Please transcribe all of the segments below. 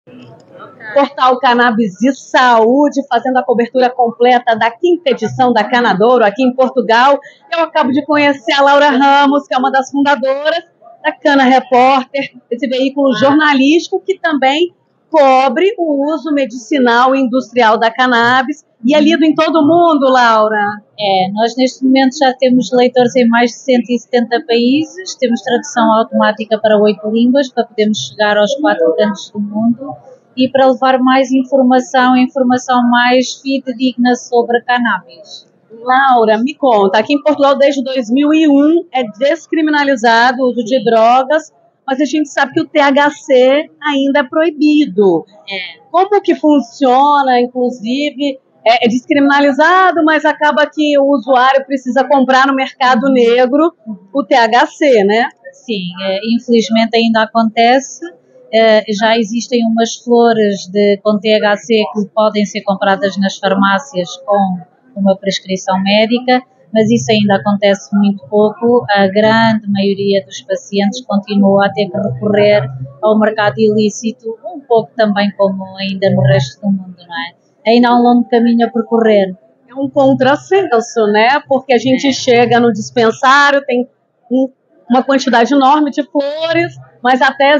Portal Cannabis de Saúde, fazendo a cobertura completa da 5ª edição da Canadouro aqui em Portugal. Eu acabo de conhecer a Laura Ramos, que é uma das fundadoras da Cana Repórter, esse veículo jornalístico que também cobre o uso medicinal e industrial da cannabis e é lido em todo o mundo, Laura. Nós neste momento já temos leitores em mais de 170 países, temos tradução automática para 8 línguas, para podermos chegar aos 4 cantos do mundo e para levar mais informação mais fidedigna sobre a cannabis. Laura, me conta, aqui em Portugal desde 2001 é descriminalizado o uso de drogas, mas a gente sabe que o THC ainda é proibido. Como que funciona, inclusive, é descriminalizado, mas acaba que o usuário precisa comprar no mercado negro o THC, né? Sim, infelizmente ainda acontece. Já existem umas flores com THC que podem ser compradas nas farmácias com uma prescrição médica, mas isso ainda acontece muito pouco. A grande maioria dos pacientes continua a ter que recorrer ao mercado ilícito, um pouco também como ainda no resto do mundo, não é? Ainda há um longo caminho a percorrer. É um contrassenso, né? Porque a gente chega no dispensário, tem uma quantidade enorme de flores, mas até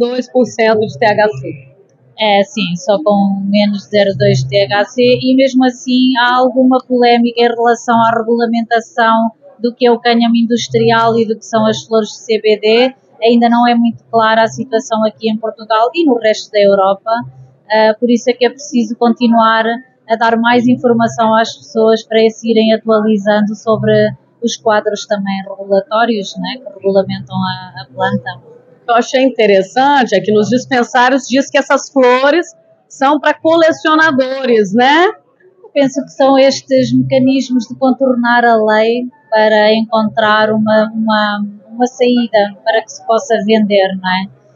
0,2% de THC. Sim, só com menos de 0,2 de THC e mesmo assim há alguma polémica em relação à regulamentação do que é o cânhamo industrial e do que são as flores de CBD. Ainda não é muito clara a situação aqui em Portugal e no resto da Europa, por isso é que é preciso continuar a dar mais informação às pessoas para se irem atualizando sobre os quadros também regulatórios, né, que regulamentam a planta. Eu achei interessante é que nos dispensários diz que essas flores são para colecionadores, né? Eu penso que são estes mecanismos de contornar a lei para encontrar uma saída para que se possa vender, não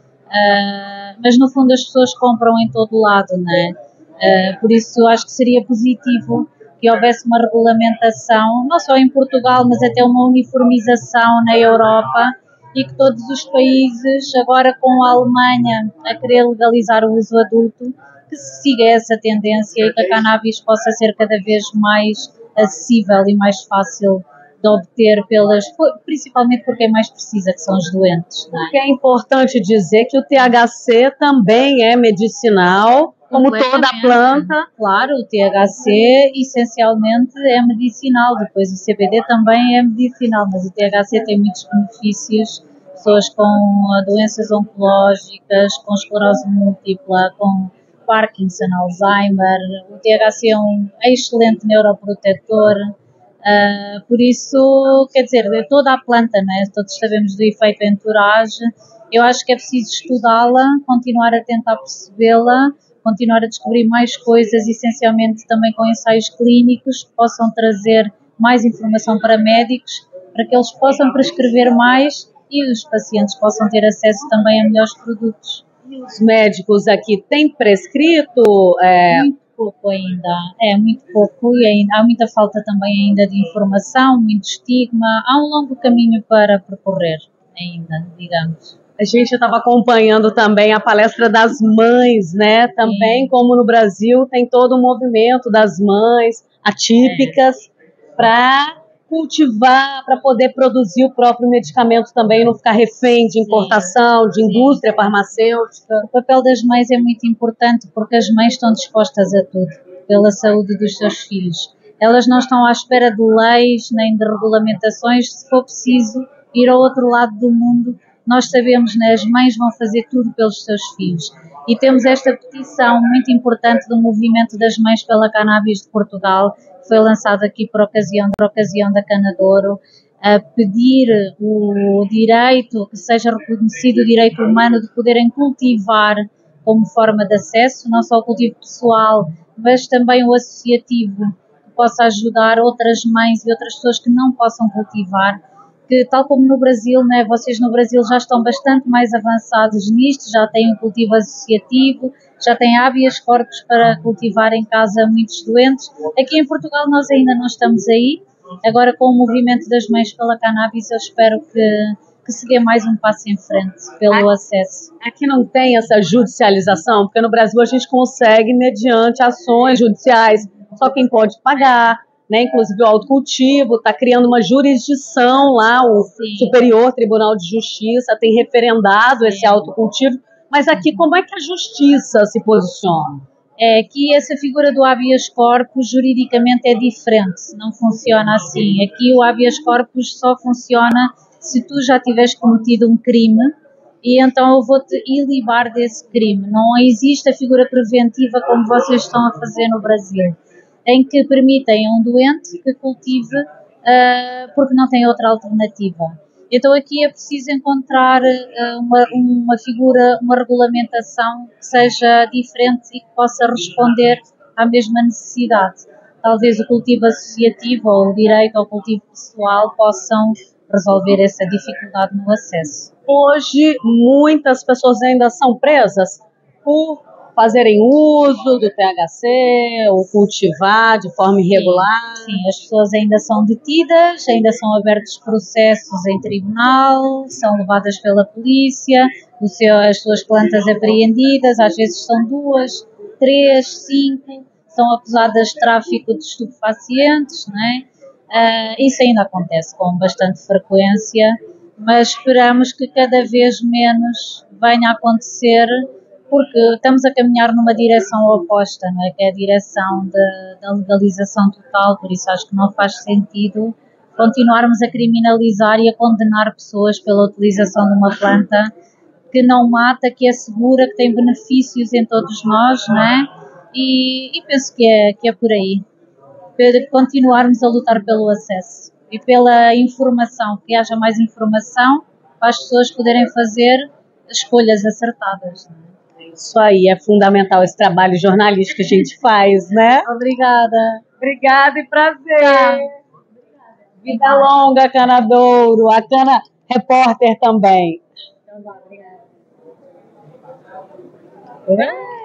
é? Mas no fundo as pessoas compram em todo lado, não é? Por isso acho que seria positivo que houvesse uma regulamentação, não só em Portugal, mas até uma uniformização na Europa, e que todos os países, agora com a Alemanha a querer legalizar o uso adulto, que se siga essa tendência e que a cannabis possa ser cada vez mais acessível e mais fácil de obter principalmente por quem mais precisa, que são os doentes. Não é? Porque é importante dizer que o THC também é medicinal, como toda a planta. Claro, o THC essencialmente é medicinal, depois o CBD também é medicinal, mas o THC tem muitos benefícios, pessoas com doenças oncológicas, com esclerose múltipla, com Parkinson, Alzheimer. O THC é um excelente neuroprotetor, por isso, quer dizer, de toda a planta, né? Todos sabemos do efeito entourage. Eu acho que é preciso estudá-la, continuar a tentar percebê-la, continuar a descobrir mais coisas, essencialmente também com ensaios clínicos que possam trazer mais informação para médicos, para que eles possam prescrever mais e os pacientes possam ter acesso também a melhores produtos. E os médicos aqui têm prescrito? Muito pouco ainda, muito pouco e ainda, há muita falta também ainda de informação, muito estigma, há um longo caminho para percorrer ainda, digamos. A gente estava acompanhando também a palestra das mães, né? Também, como no Brasil, tem todo um movimento das mães atípicas para cultivar, para poder produzir o próprio medicamento também, não ficar refém de importação, de indústria farmacêutica. O papel das mães é muito importante porque as mães estão dispostas a tudo pela saúde dos seus filhos. Elas não estão à espera de leis nem de regulamentações, se for preciso ir ao outro lado do mundo. Nós sabemos, né, as mães vão fazer tudo pelos seus filhos. E temos esta petição muito importante do movimento das mães pela cannabis de Portugal, que foi lançado aqui por ocasião da Canadouro, a pedir o direito, que seja reconhecido o direito humano de poderem cultivar como forma de acesso, não só o cultivo pessoal, mas também o associativo, que possa ajudar outras mães e outras pessoas que não possam cultivar, que tal como no Brasil, né, vocês no Brasil já estão bastante mais avançados nisto, já têm um cultivo associativo, já têm habeas corpus para cultivar em casa muitos doentes. Aqui em Portugal nós ainda não estamos aí. Agora com o movimento das mães pela cannabis eu espero que que se dê mais um passo em frente pelo acesso. Aqui não tem essa judicialização, porque no Brasil a gente consegue mediante ações judiciais, só quem pode pagar, né? Inclusive o autocultivo está criando uma jurisdição lá, o Superior Tribunal de Justiça tem referendado esse autocultivo, mas aqui como é que a justiça se posiciona? É que essa figura do habeas corpus juridicamente é diferente, não funciona assim. Aqui o habeas corpus só funciona se tu já tiveres cometido um crime e então eu vou-te ilibar desse crime. Não existe a figura preventiva como vocês estão a fazer no Brasil, em que permitem a um doente que cultive porque não tem outra alternativa. Então aqui é preciso encontrar uma figura, uma regulamentação que seja diferente e que possa responder à mesma necessidade. Talvez o cultivo associativo ou o direito ao cultivo pessoal possam resolver essa dificuldade no acesso. Hoje, muitas pessoas ainda são presas por fazerem uso do THC ou cultivar de forma irregular. Sim, as pessoas ainda são detidas, ainda são abertos processos em tribunal, são levadas pela polícia, as suas plantas apreendidas, às vezes são 2, 3, 5, são acusadas de tráfico de estupefacientes, não é? Isso ainda acontece com bastante frequência, mas esperamos que cada vez menos venha a acontecer, porque estamos a caminhar numa direção oposta, não é? Que é a direção da legalização total, por isso acho que não faz sentido continuarmos a criminalizar e a condenar pessoas pela utilização de uma planta que não mata, que é segura, que tem benefícios em todos nós, não é? E penso que é por aí. Para continuarmos a lutar pelo acesso e pela informação, que haja mais informação para as pessoas poderem fazer escolhas acertadas, não é? Isso aí, é fundamental esse trabalho jornalístico que a gente faz, né? Obrigada. Obrigada e prazer. Vida longa, Canadouro. A Cana repórter também. Então, obrigada.